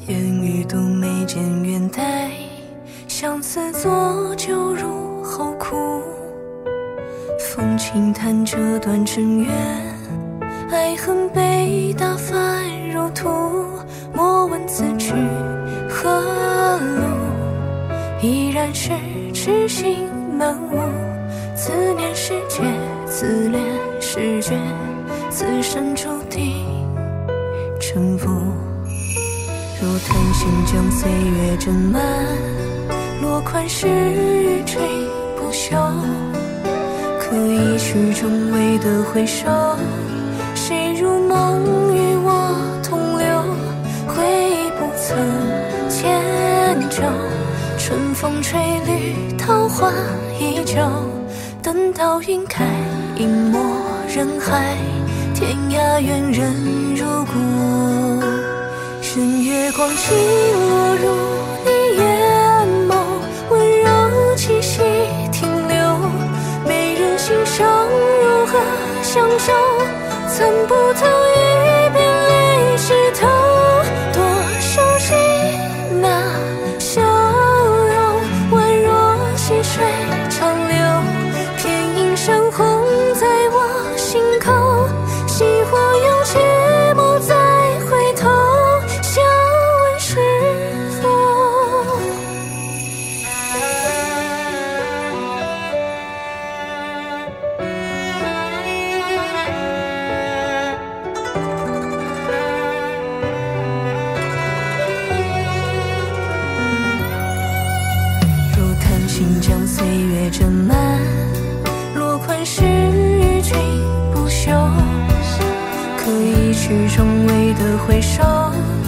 烟雨都眉间远带，相思作酒入喉苦。风轻弹这段尘缘，爱恨被打翻如土。莫问此去何路，依然是痴心漫无。思念是劫，自恋是绝，此生注定沉浮。若叹息将岁月斟满，落款是日垂不朽。可一曲终未得回首，谁如梦与我同流？回忆不曾迁就，春风吹绿桃花依旧。等到云开，隐没人海，天涯远人如故。任月光倾落入你眼眸，温柔气息停留。没人欣赏如何相守，参不透一遍泪湿透。多熟悉那笑容，宛若细水长流，片影闪红在我心口。熄火有切莫再回头，笑问是否如叹息将岁月斟满，落款是日君不朽。可一曲终未得回首，